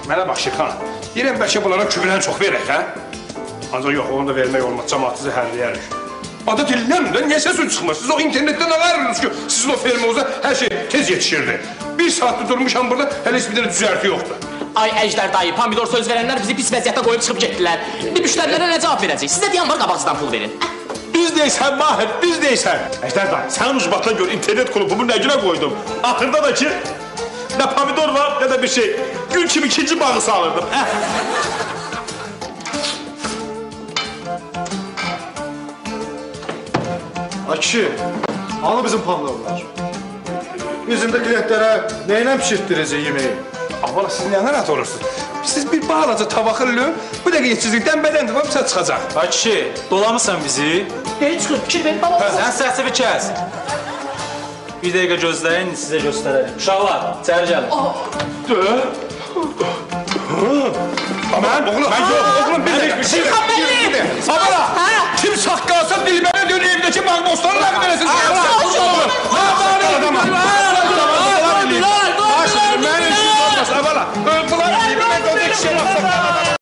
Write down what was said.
Mənə bax Şirxan, deyirəm bəlkə bunlara kübülən çox verək, hə? Ancaq yox, onu da vermək olmaz, cəmaatı zəhərləyərik. Adı dilləmdir, niyə səs çıxmır? Siz o internetdə nə varırınız ki, sizin o fermozda hər şey tez yetişirdi. Bir saatdır durmuşam burada, hələ heç bir dənə düzəlti yoxdur. Ay Əjdər dayı, pomidor söz verənlər bizi pis vəziyyətə qoyub çıxıb getdilər. İndi müştərilərə nə cavab verəcək? Sizə deyən var, qabaqsızdan pul verin. Düz deyirsən Mahir, düz deyirsən. Əjdər dayı, sənin ucbatına görə internet klubumu nə günə qoydum? Axırda da ki, nə pomidor var, nə də bir şey. Gül kimi ikinci bağı salırdım. Ay kişi, hanı bizim pomidorlar? Bizim də klientlərə nəylə pişirtdirəcək yeməyi? Abala, siz nə narahat olursunuz? Siz bir bağlaca tavaqırlı, bu dəqiq yetişizlikdən bədəndir, bu bizə çıxacaq. Ay kişi, dolamısan bizi? Deyil çıxır, fikir verin, baba. Sən səhsivi kəs. Bir dəqiqə gözləyin, sizə göstərəlim. Uşaqlar, içəri gəlin. Mən yox, oğlum, bir dəqiq. Şirxan bəlli! Abala, kim saqqalsa dilbəri